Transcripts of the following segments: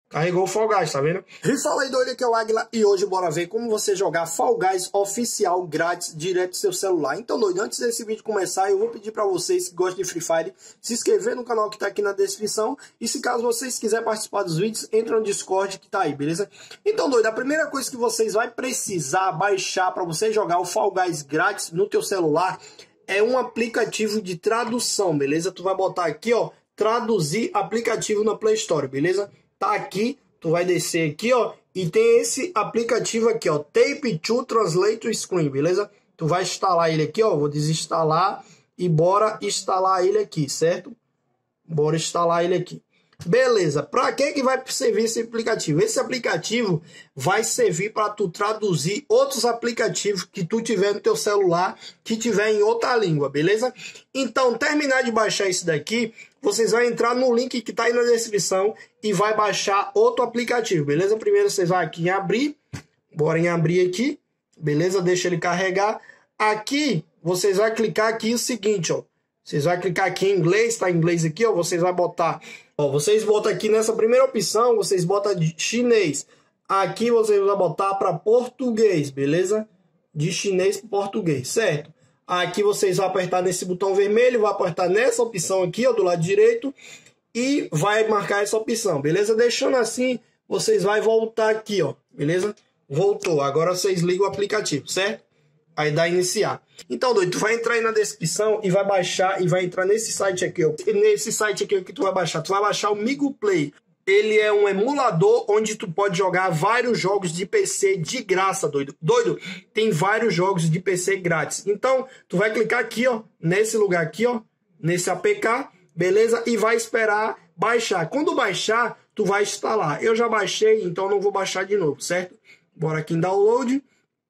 Carregou o Fall Guys, tá vendo? E fala aí, doido, aqui é o Águila e hoje bora ver como você jogar Fall Guys oficial grátis direto do seu celular. Então, doido, antes desse vídeo começar, eu vou pedir pra vocês que gostam de Free Fire se inscrever no canal que tá aqui na descrição. E se caso vocês quiserem participar dos vídeos, entra no Discord que tá aí, beleza? Então, doido, a primeira coisa que vocês vão precisar baixar pra você jogar o Fall Guys grátis no teu celular é um aplicativo de tradução, beleza? Tu vai botar aqui, ó, traduzir aplicativo na Play Store, beleza? Tá aqui, tu vai descer aqui, ó, e tem esse aplicativo aqui, ó, Tape to Translate Screen, beleza? Tu vai instalar ele aqui, ó, vou desinstalar e bora instalar ele aqui, certo? Bora instalar ele aqui. Beleza, para que vai servir esse aplicativo? Esse aplicativo vai servir para tu traduzir outros aplicativos que tu tiver no teu celular, que tiver em outra língua, beleza? Então, terminar de baixar isso daqui, vocês vão entrar no link que tá aí na descrição e vai baixar outro aplicativo, beleza? Primeiro vocês vão aqui em abrir, bora em abrir aqui, beleza? Deixa ele carregar. Aqui, vocês vão clicar aqui o seguinte, ó. Vocês vão clicar aqui em inglês, tá em inglês aqui, ó. Vocês vão botar, ó, vocês botam aqui nessa primeira opção, vocês botam de chinês. Aqui vocês vão botar para português, beleza? De chinês para português, certo? Aqui vocês vão apertar nesse botão vermelho, vai apertar nessa opção aqui, ó, do lado direito, e vai marcar essa opção, beleza? Deixando assim, vocês vão voltar aqui, ó, beleza? Voltou. Agora vocês ligam o aplicativo, certo? Aí dá iniciar. Então, doido, tu vai entrar aí na descrição e vai baixar e vai entrar nesse site aqui, ó. Nesse site aqui que tu vai baixar o Migo Play. Ele é um emulador onde tu pode jogar vários jogos de PC de graça, doido. Doido, tem vários jogos de PC grátis. Então, tu vai clicar aqui, ó, nesse lugar aqui, ó, nesse APK, beleza? E vai esperar baixar. Quando baixar, tu vai instalar. Eu já baixei, então não vou baixar de novo, certo? Bora aqui em download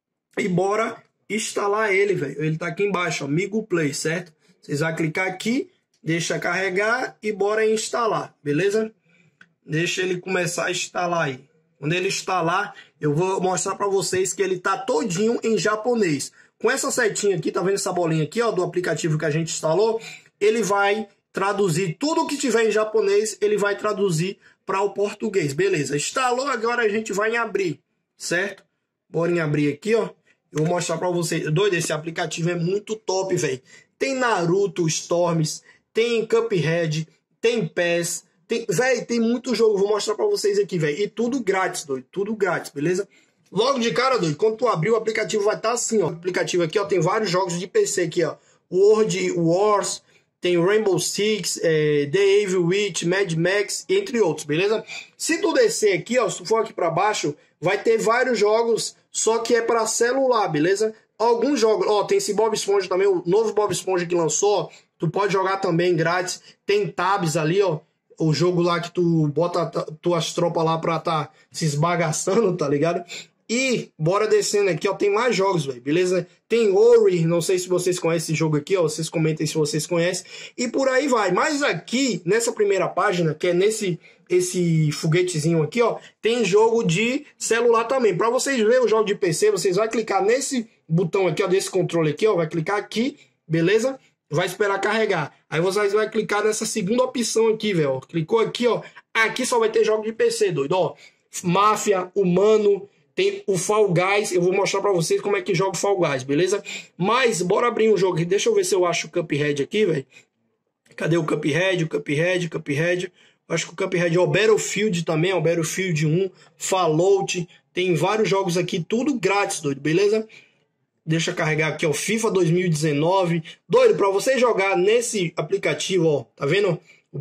e bora instalar ele, velho. Ele tá aqui embaixo, ó, Migo Play, certo? Vocês vão clicar aqui, deixa carregar e bora instalar, beleza? Deixa ele começar a instalar aí. Quando ele instalar, eu vou mostrar para vocês que ele tá todinho em japonês. Com essa setinha aqui, tá vendo essa bolinha aqui, ó, do aplicativo que a gente instalou? Ele vai traduzir tudo que tiver em japonês, ele vai traduzir para o português, beleza? Instalou, agora a gente vai em abrir, certo? Bora em abrir aqui, ó. Eu vou mostrar pra vocês. Doido, esse aplicativo é muito top, velho. Tem Naruto, Storms, tem Cuphead, tem PES, velho, tem muito jogo. Vou mostrar pra vocês aqui, velho. E tudo grátis, doido. Tudo grátis, beleza? Logo de cara, doido, quando tu abrir o aplicativo vai estar assim, ó. O aplicativo aqui, ó, tem vários jogos de PC aqui, ó. World Wars, tem Rainbow Six, The Evil Witch, Mad Max, entre outros, beleza? Se tu descer aqui, ó, se tu for aqui pra baixo, vai ter vários jogos, só que é para celular, beleza? Alguns jogos, ó, tem esse Bob Esponja também, o novo Bob Esponja que lançou, ó, tu pode jogar também grátis. Tem Tabs ali, ó, o jogo lá que tu bota tuas tropas lá pra tá se esbagaçando, tá ligado? E bora descendo aqui, ó, tem mais jogos, velho, beleza? Tem Ori, não sei se vocês conhecem esse jogo aqui, ó, vocês comentem se vocês conhecem. E por aí vai. Mas aqui, nessa primeira página, que é esse foguetezinho aqui, ó, tem jogo de celular também. Para vocês verem o jogo de PC, vocês vão clicar nesse botão aqui, ó, desse controle aqui, ó, vai clicar aqui, beleza? Vai esperar carregar. Aí vocês vão clicar nessa segunda opção aqui, velho. Clicou aqui, ó. Aqui só vai ter jogo de PC, doido, ó. Máfia, Humano, tem o Fall Guys. Eu vou mostrar pra vocês como é que joga o Fall Guys, beleza? Mas, bora abrir um jogo aqui. Deixa eu ver se eu acho o Cuphead aqui, velho. Cadê o Cuphead? Cuphead. Acho que o Cuphead é o Battlefield também, é o Battlefield 1, Fallout. Tem vários jogos aqui, tudo grátis, doido, beleza? Deixa eu carregar aqui, ó, FIFA 2019. Doido, pra você jogar nesse aplicativo, ó, tá vendo? O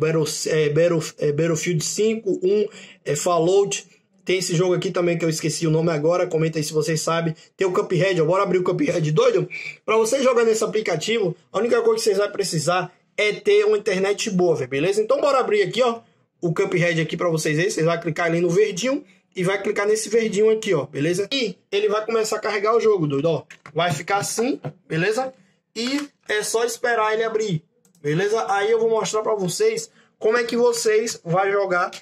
Battlefield 5, 1, Fallout. Tem esse jogo aqui também que eu esqueci o nome agora. Comenta aí se vocês sabem. Tem o Cuphead, ó, bora abrir o Cuphead, doido? Pra você jogar nesse aplicativo, a única coisa que vocês vão precisar é ter uma internet boa, véio, beleza? Então bora abrir aqui, ó, o Cuphead aqui pra vocês verem. Vocês vão clicar ali no verdinho e vai clicar nesse verdinho aqui, ó, beleza? E ele vai começar a carregar o jogo, doido, ó. Vai ficar assim, beleza? E é só esperar ele abrir, beleza? Aí eu vou mostrar pra vocês como é que vocês vão jogar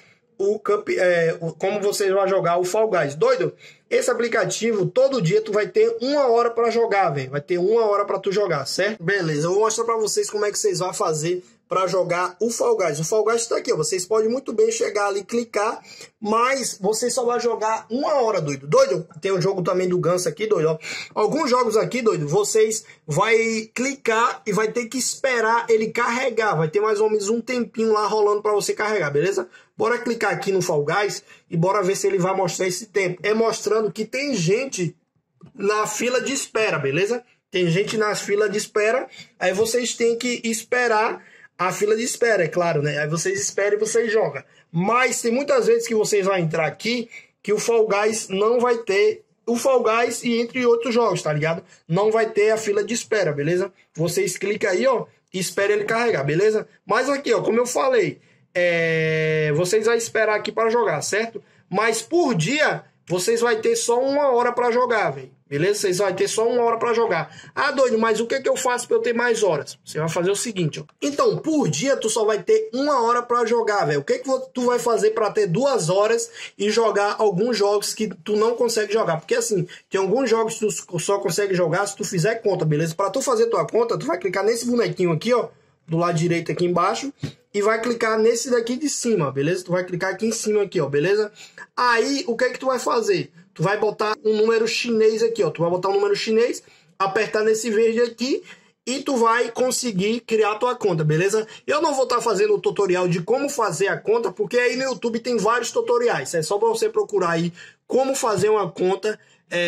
como vocês vão jogar o Fall Guys. Doido, esse aplicativo, todo dia tu vai ter 1 hora para jogar, velho. Vai ter 1 hora para tu jogar, certo? Beleza, eu vou mostrar para vocês como é que vocês vão fazer para jogar o Fall Guys. O Fall Guys está aqui, ó. Vocês podem muito bem chegar ali, clicar, mas você só vai jogar 1 hora, doido. Doido, tem o jogo também do Ganso aqui, doido, ó. Alguns jogos aqui, doido, vocês vai clicar e vai ter que esperar ele carregar. Vai ter mais ou menos um tempinho lá rolando para você carregar, beleza? Bora clicar aqui no Fall Guys e bora ver se ele vai mostrar esse tempo. É mostrando que tem gente na fila de espera, beleza? Tem gente na fila de espera, aí vocês têm que esperar a fila de espera, é claro, né? Aí vocês esperam e vocês jogam. Mas tem muitas vezes que vocês vão entrar aqui que o Fall Guys não vai ter o Fall Guys e entre outros jogos, tá ligado? Não vai ter a fila de espera, beleza? Vocês clicam aí, ó, e esperam ele carregar, beleza? Mas aqui, ó, como eu falei, vocês vão esperar aqui para jogar, certo? Mas por dia, vocês vão ter só 1 hora para jogar, velho. Beleza? Vocês vão ter só 1 hora para jogar. Ah, doido, mas o que eu faço para eu ter mais horas? Você vai fazer o seguinte, ó. Então, por dia, tu só vai ter 1 hora para jogar, velho. O que tu vai fazer para ter 2 horas e jogar alguns jogos que tu não consegue jogar? Porque assim, tem alguns jogos que tu só consegue jogar se tu fizer conta, beleza? Para tu fazer tua conta, tu vai clicar nesse bonequinho aqui, ó, do lado direito aqui embaixo, e vai clicar nesse daqui de cima, beleza? Tu vai clicar aqui em cima aqui, ó, beleza? Aí, o que tu vai fazer? Tu vai botar um número chinês aqui, ó. Tu vai botar um número chinês, apertar nesse verde aqui e tu vai conseguir criar a tua conta, beleza? Eu não vou estar fazendo o tutorial de como fazer a conta, porque aí no YouTube tem vários tutoriais. É só para você procurar aí como fazer uma conta,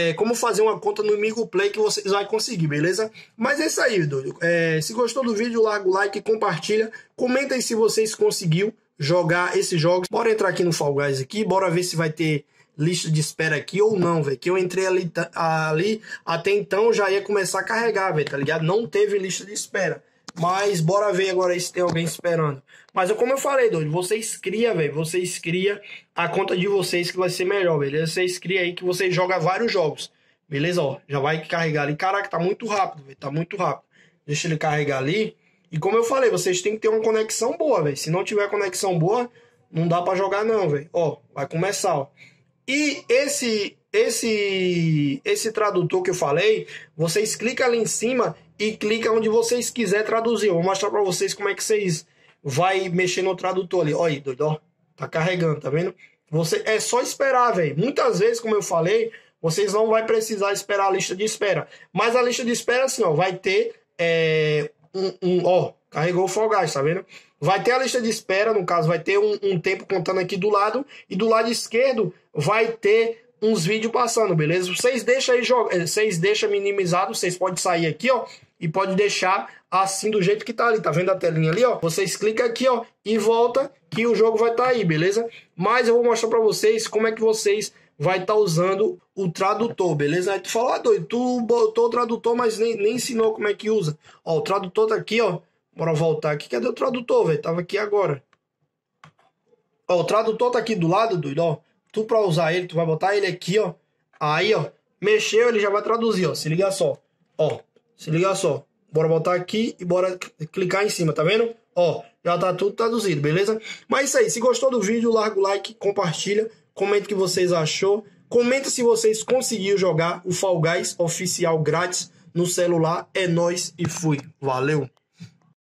no Amigo Play que vocês vão conseguir, beleza? Mas é isso aí, doido. Se gostou do vídeo, larga o like, compartilha. Comenta aí se vocês conseguiu jogar esses jogos. Bora entrar aqui no Fall Guys aqui, bora ver se vai ter lista de espera aqui ou não, velho. Que eu entrei ali até então já ia começar a carregar, velho, tá ligado? Não teve lista de espera. Mas bora ver agora se tem alguém esperando. Mas como eu falei, doido, vocês criam, velho. Vocês criam a conta de vocês que vai ser melhor, beleza? Vocês criam aí que vocês jogam vários jogos. Beleza, ó. Já vai carregar ali. Caraca, tá muito rápido, velho. Tá muito rápido. Deixa ele carregar ali. E como eu falei, vocês têm que ter uma conexão boa, velho. Se não tiver conexão boa, não dá pra jogar não, velho. Ó, vai começar, ó. E esse tradutor que eu falei, vocês clicam ali em cima e clicam onde vocês quiserem traduzir. Eu vou mostrar para vocês como é que vocês vai mexer no tradutor ali. Olha aí, doido, ó. Tá carregando, tá vendo? É só esperar, velho. Muitas vezes, como eu falei, vocês não vai precisar esperar a lista de espera. Mas a lista de espera, assim, ó, vai ter ó, carregou o Fall Guys, tá vendo? Vai ter a lista de espera, no caso, vai ter um tempo contando aqui do lado. E do lado esquerdo vai ter uns vídeos passando, beleza? Vocês deixam aí, vocês deixam minimizado, vocês podem sair aqui, ó. E pode deixar assim do jeito que tá ali, tá vendo a telinha ali, ó? Vocês clicam aqui, ó, e volta que o jogo vai estar aí, beleza? Mas eu vou mostrar pra vocês como é que vocês vai estar usando o tradutor, beleza? Aí tu fala, doido, tu botou o tradutor, mas nem ensinou como é que usa. Ó, o tradutor tá aqui, ó. Bora voltar aqui. Cadê o tradutor, velho? Tava aqui agora. Ó, o tradutor tá aqui do lado, doido, ó. Tu pra usar ele, tu vai botar ele aqui, ó. Aí, ó. Mexeu, ele já vai traduzir, ó. Se liga só. Ó. Se liga só. Bora botar aqui e bora clicar em cima, tá vendo? Ó. Já tá tudo traduzido, beleza? Mas é isso aí. Se gostou do vídeo, larga o like, compartilha. Comenta o que vocês achou. Comenta se vocês conseguiram jogar o Fall Guys oficial grátis no celular. É nóis e fui. Valeu!